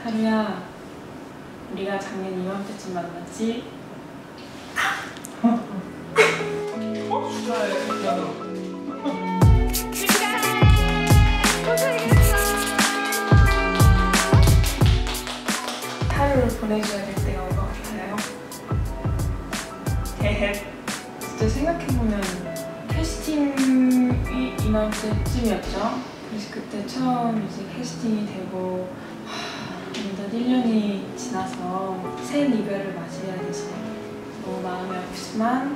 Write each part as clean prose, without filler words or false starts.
하루야, 우리가 작년 이맘때쯤 만났지? 축하해, 미안해. 하루를 보내줘야 될 때가 온 것 같아요. 진짜 생각해보면 캐스팅이 이맘때쯤이었죠? 그래서 그때 처음 이제 캐스팅이 되고 어느덧 1년이 지나서 새 이별을 맞이해야 돼서 너무 마음이 아프지만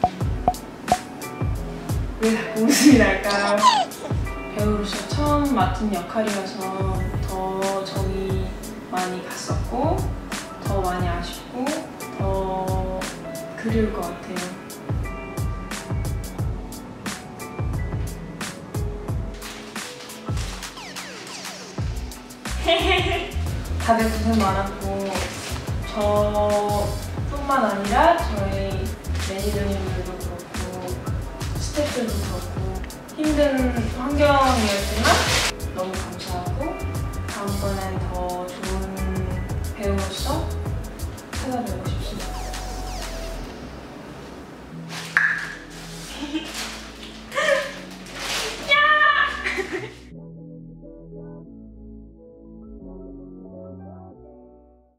왜 자꾸 웃음이 날까요? 배우로서 처음 맡은 역할이어서 더 정이 많이 갔었고 더 많이 아쉽고 더 그리울 것 같아요. 다들 고생 많았고 저뿐만 아니라 저희 매니저님들도 그렇고 스태프들도 그렇고 힘든 환경이었지만 너무 감사하고 다음번엔 더 좋은 배우로서